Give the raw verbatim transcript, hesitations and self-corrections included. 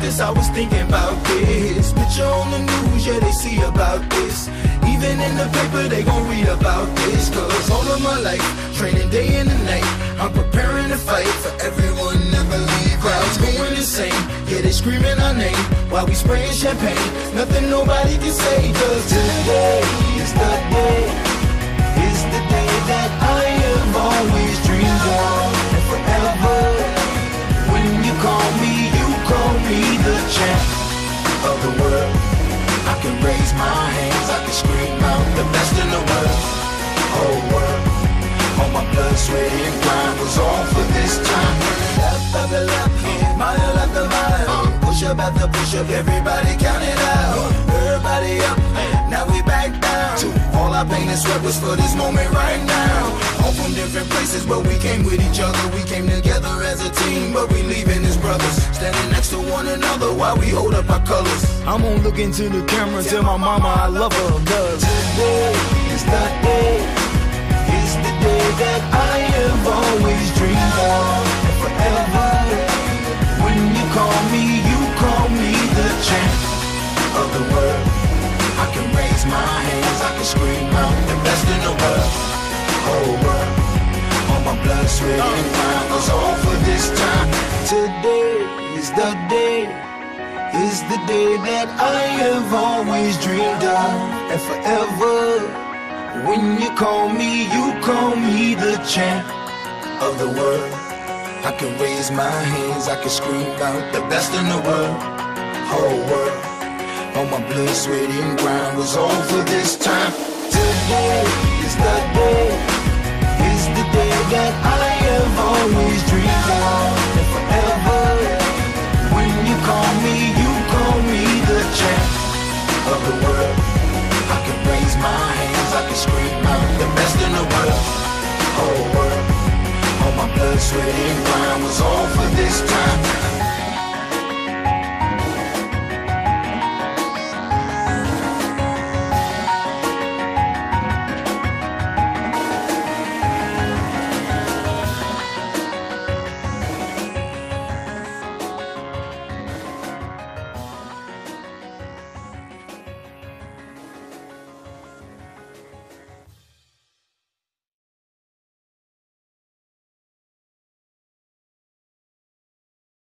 this, I was thinking about this. Picture on the news, yeah, they see about this. Even in the paper, they gon' read about this. Cause all of my life, training day and night, I'm preparing to fight for everyone never leave. Crowds going insane, yeah, they screaming our name while we spraying champagne. Nothing nobody can say. Cause today is the day, is the day that I have always dreamed of. And forever, when you call me, you call me the champ of the world. I can raise my hands, I can scream out the best in the world. Whole world, all my blood, sweat, and grind was all for this time. Left after left, mile after mile, push up after push up, everybody count it out. Everybody up, now we back down. All our pain and sweat was for this moment right now. All from different places, but we came with each other. We came together as a team, but we leaving as brothers. Standing next to one another while we hold up our colors. I'm gonna look into the camera, tell my mama I love her. Cause today is the day, is the day that I have always dreamed of. And forever, when you call me, you call me the champ of the world. I can raise my hands, I can scream out the best in the world. Whole world, all my blood, sweat, and grind was all for this time. Today is the day, is the day that I have always dreamed of. And forever, when you call me, you call me the champ of the world. I can raise my hands, I can scream out the best in the world. Whole world, all my blood, sweat, and grind was all for this time. Today is the day, is the day that I have always dreamed of. And forever, when you call me, you call me the champ of the world. I can raise my hands, I can scream out the best in the world. Whole world, all my blood, sweat, and grind was all for this time.